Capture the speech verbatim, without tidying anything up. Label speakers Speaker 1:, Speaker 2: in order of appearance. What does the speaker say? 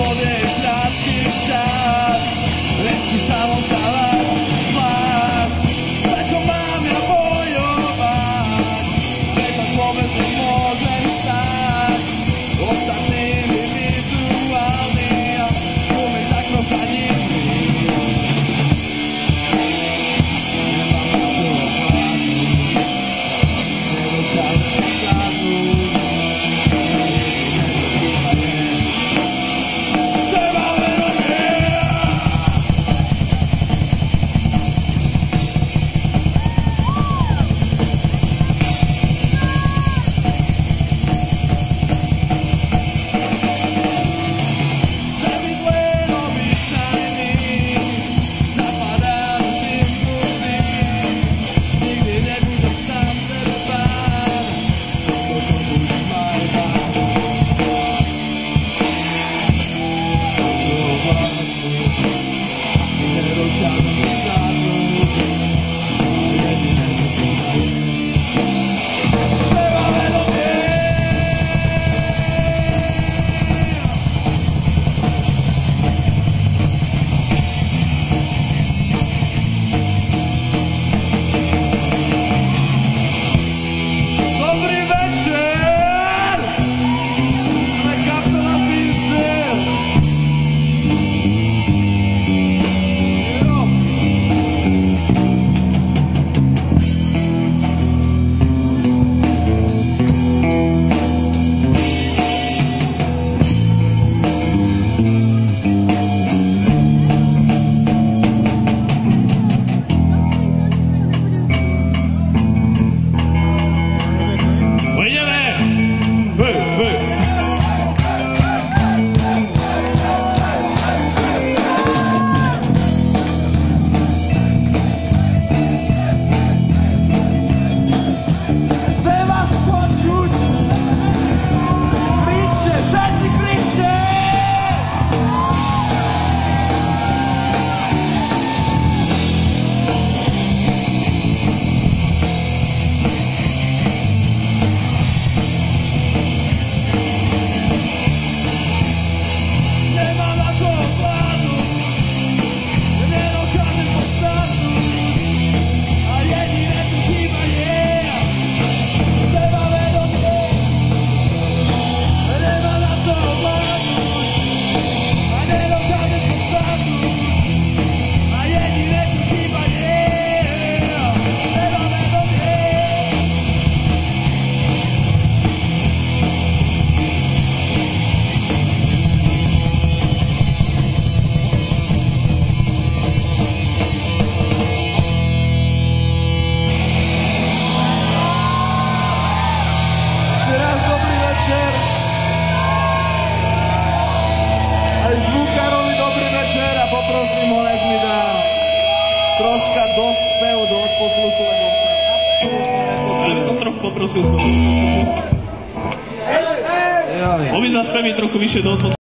Speaker 1: povieš ľahký štát, len si samom dávať pláč. Prečo mám ja bojovať, prečo vôbec nemôžem stáť, ostatnými vizuálny a umieš zakročať nikdy. Nemám na to plánu, nedokážem zvládnuť.
Speaker 2: Troška dospev do odposluchu, lebo sa
Speaker 3: Ale by som trochu poprosil. Obidva spevy trochu vyššie do odposluchu.